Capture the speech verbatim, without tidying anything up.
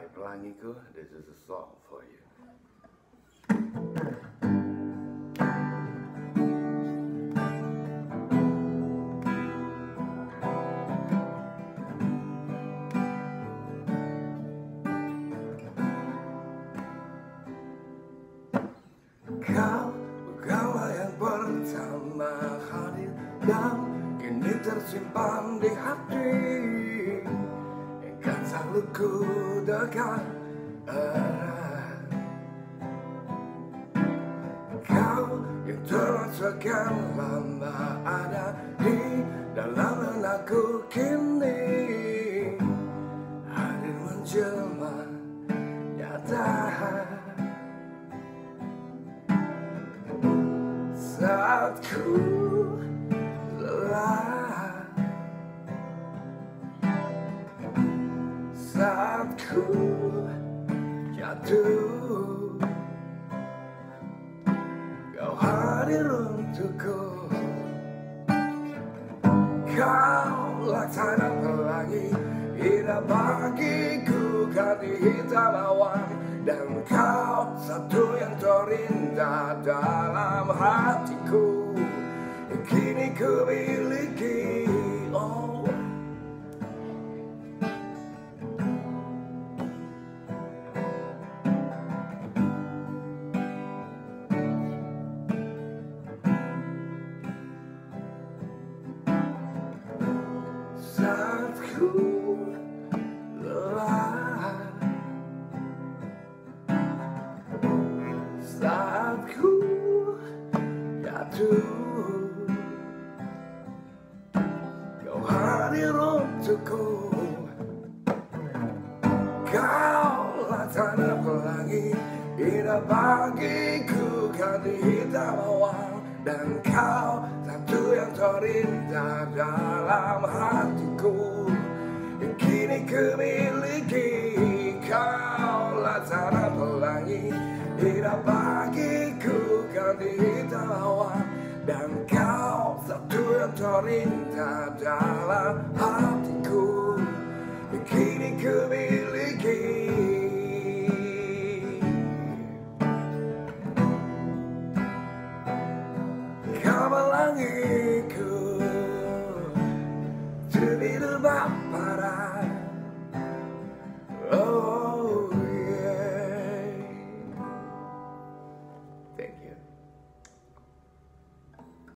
pelangiku, this is a song for you. Kau bukanlah yang pertama hadir dan kini tersimpan di hati, kan selalu ku dekat erat. Kau yang terasa lama ada di dalam benakku kini, hadir menjelma nyata. Saat ku lelah, saat ku jatuh, kau hadir untukku. Kau laksana pelangi indah bagiku, kan di hitam awan. Dan kau satu yang terindah dalam hatiku, kini ku miliki. Oh, saat ku lelah, saat ku jatuh, kau hadir untukku. Kau laksana pelangi indah bagiku, kan di hitam awan. Dan kau satu yang terindah dalam hatiku, kini ku miliki. Kau laksana pelangi indah bagiku, kan di hitam awan. Dan kau satu yang terindah dalam hatiku.